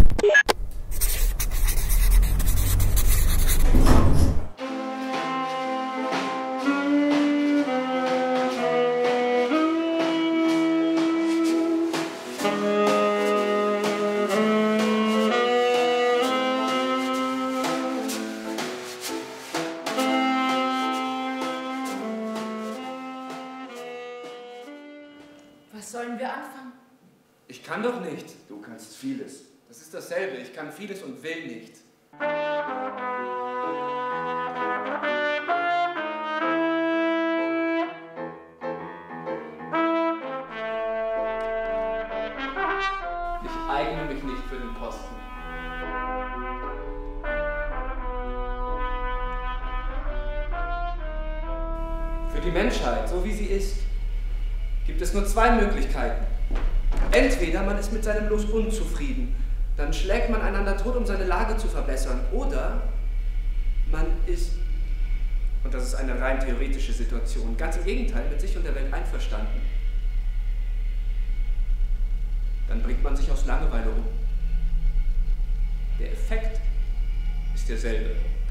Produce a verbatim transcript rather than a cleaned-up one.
Was sollen wir anfangen? Ich kann doch nicht. Du kannst vieles. Das ist dasselbe. Ich kann vieles und will nicht. Ich eigne mich nicht für den Posten. Für die Menschheit, so wie sie ist, gibt es nur zwei Möglichkeiten. Entweder man ist mit seinem Los unzufrieden, dann schlägt man einander tot, um seine Lage zu verbessern. Oder man ist, und das ist eine rein theoretische Situation, ganz im Gegenteil, mit sich und der Welt einverstanden. Dann bringt man sich aus Langeweile um. Der Effekt ist derselbe.